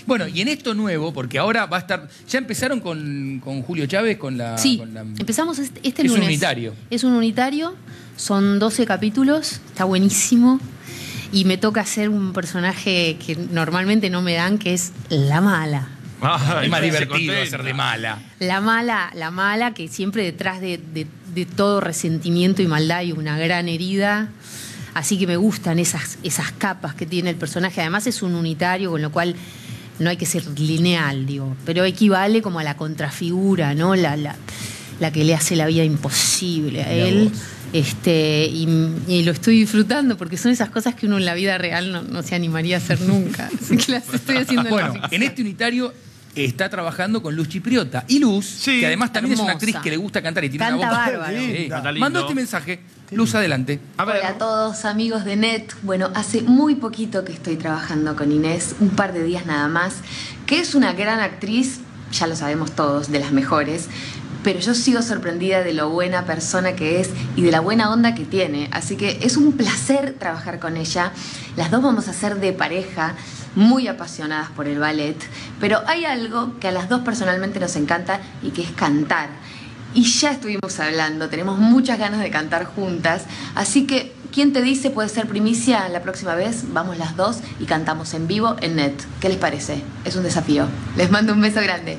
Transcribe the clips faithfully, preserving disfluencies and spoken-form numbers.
Bueno, y en esto nuevo, porque ahora va a estar... ¿Ya empezaron con, con Julio Chávez? Con la, Sí, con la... empezamos este, este Es lunes. un unitario. Es un unitario, son doce capítulos, está buenísimo. Y me toca hacer un personaje que normalmente no me dan, que es la mala. Ah, es más se divertido contenta. hacer de mala. La mala, la mala, que siempre detrás de, de, de todo resentimiento y maldad hay una gran herida. Así que me gustan esas, esas capas que tiene el personaje. Además es un unitario, con lo cual no hay que ser lineal, digo. Pero equivale como a la contrafigura, ¿no? La, la, la que le hace la vida imposible a Mirá él. vos. Este, y, y lo estoy disfrutando porque son esas cosas que uno en la vida real no, no se animaría a hacer nunca. Así que las estoy haciendo en la Bueno, ficción. en este unitario está trabajando con Luz Chipriota. Y Luz, Sí, que además también es una hermosa. actriz que le gusta cantar y tiene Canta una voz... bárbaro. Sí. Canta lindo. Mandó este mensaje. Luz, adelante. A ver. Hola a todos amigos de Net. Bueno, hace muy poquito que estoy trabajando con Inés, un par de días nada más, que es una gran actriz, ya lo sabemos todos, de las mejores, pero yo sigo sorprendida de lo buena persona que es y de la buena onda que tiene. Así que es un placer trabajar con ella. Las dos vamos a ser de pareja, muy apasionadas por el ballet, pero hay algo que a las dos personalmente nos encanta y que es cantar. Y ya estuvimos hablando, tenemos muchas ganas de cantar juntas, así que, ¿quién te dice puede ser primicia la próxima vez? Vamos las dos y cantamos en vivo en Net. ¿Qué les parece? Es un desafío. Les mando un beso grande.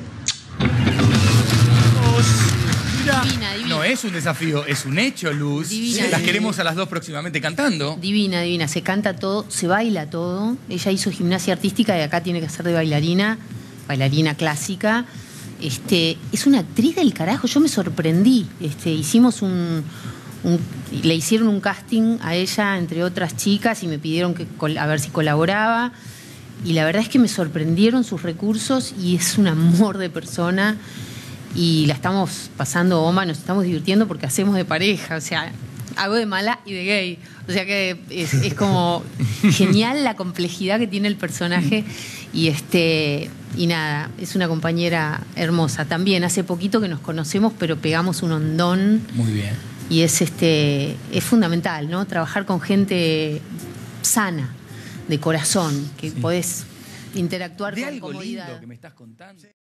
Divina, divina. No es un desafío, es un hecho, Luz. Divina, Las divina. queremos a las dos próximamente cantando. Divina, divina. Se canta todo, se baila todo. Ella hizo gimnasia artística y acá tiene que ser de bailarina, bailarina clásica. Este, es una actriz del carajo, yo me sorprendí. Este, hicimos un, un- le hicieron un casting a ella entre otras chicas y me pidieron que col- a ver si colaboraba. Y la verdad es que me sorprendieron sus recursos y es un amor de persona. Y la estamos pasando bomba, nos estamos divirtiendo porque hacemos de pareja, o sea, hago de mala y de gay. O sea que es, es como genial la complejidad que tiene el personaje y este y nada, es una compañera hermosa. También hace poquito que nos conocemos, pero pegamos un hondón Muy bien. y es este es fundamental, ¿no? Trabajar con gente sana, de corazón, que Sí. podés interactuar De con algo comodidad. lindo que me estás contando.